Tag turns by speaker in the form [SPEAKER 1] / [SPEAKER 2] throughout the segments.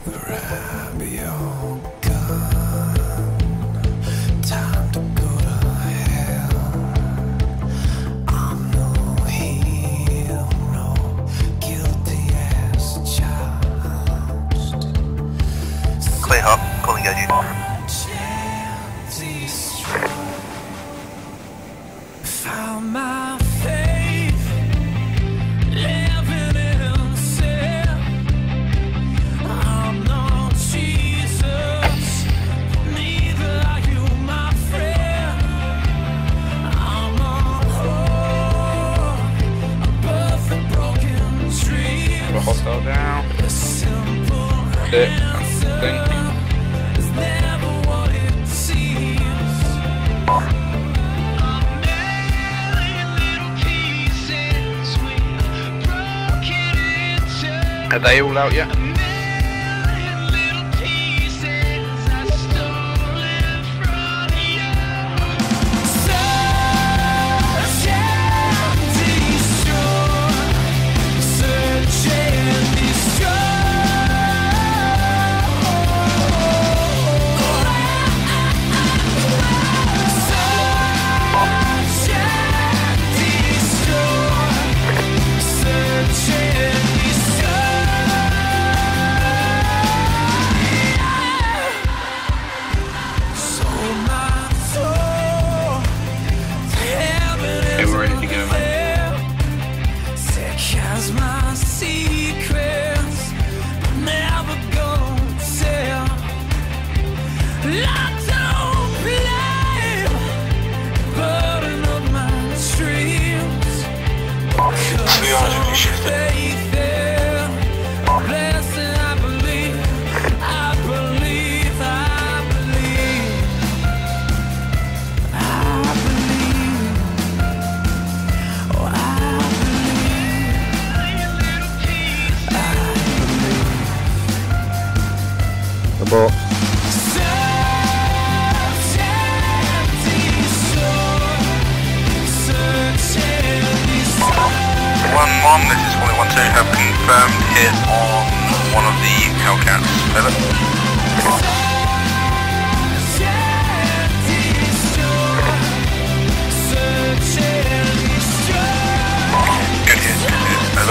[SPEAKER 1] Grab your gun. Time to go to hell. I'm no hero, guilty as charged.
[SPEAKER 2] Clear hot, calling you.
[SPEAKER 1] Found my faith, living in sin. I'm not Jesus, neither are you, my friend. I'm a whore, a perfect broken dream.
[SPEAKER 3] Put a hostile down.
[SPEAKER 1] A simple
[SPEAKER 3] That's it.
[SPEAKER 1] answer is never what it seems.
[SPEAKER 3] Are they all out yet?
[SPEAKER 4] Abort.
[SPEAKER 2] 1-1, this is 112, have confirmed hit on one of the Hellcats. Over. Good hit, over.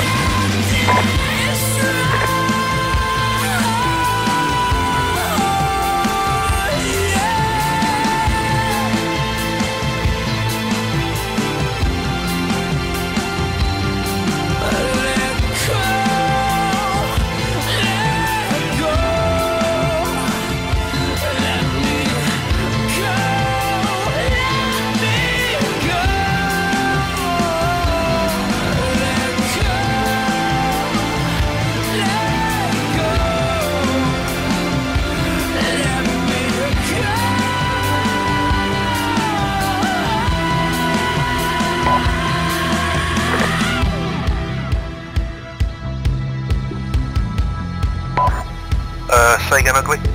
[SPEAKER 2] Say again, ugly.